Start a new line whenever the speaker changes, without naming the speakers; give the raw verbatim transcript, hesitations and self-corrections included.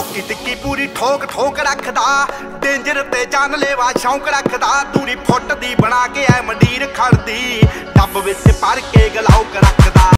चौकी टिक्की पूरी ठोक ठोक रखदा, डेंजर ते जानलेवा शौक रखदा। दूरी फुट दी बना के ऐ मंडीर खड़दी, डब विच भर के गलाउक रख